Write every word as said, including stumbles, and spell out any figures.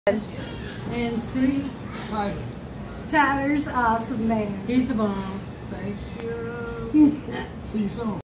And see, Tyler. Tyler's awesome man. He's the bomb. Thank you. See you soon.